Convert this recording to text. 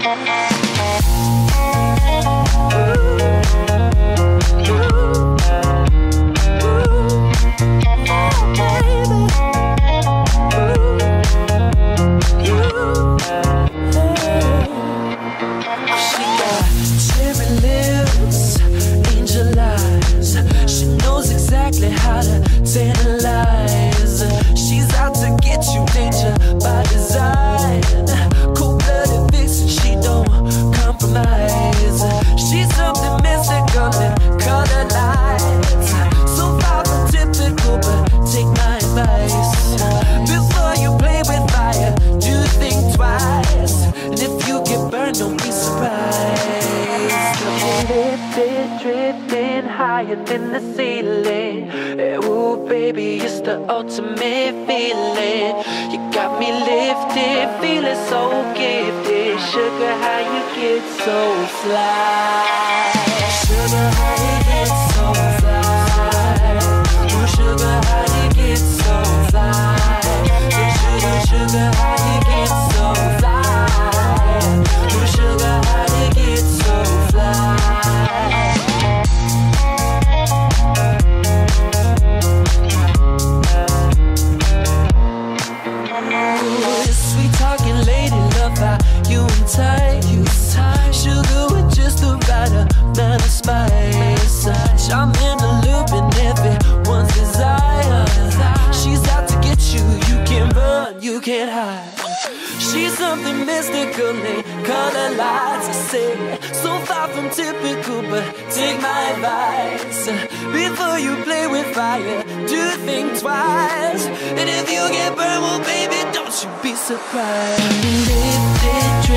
How to tantalize. She's out to get you, danger by design. Cold-blooded vixen, she don't compromise. She's something mystical in color lights. So far from typical, but take my advice. Before you play with fire, do think twice. And if you get burned, don't be surprised. Lifted, drifting higher than the ceiling. Ooh, baby, it's the ultimate feeling. You got me lifted, feeling so gifted. Sugar, how you get so fly? Sugar, how you get so fly? Ooh, sugar, how you get so fly? Sugar, sugar, how you get so fly? Ooh, sugar, how you get so fly? Sweet talking lady, love how you entice. Sugar with just the right amount of spice. Charming and looping everyone's desire. She's out to get you, you can't run, you can't hide. She's something mystical in color lights. I say, so far from typical, but take my advice. Before you play with fire, do think twice. And if you get burned, well baby, don't you be surprised. Lifted,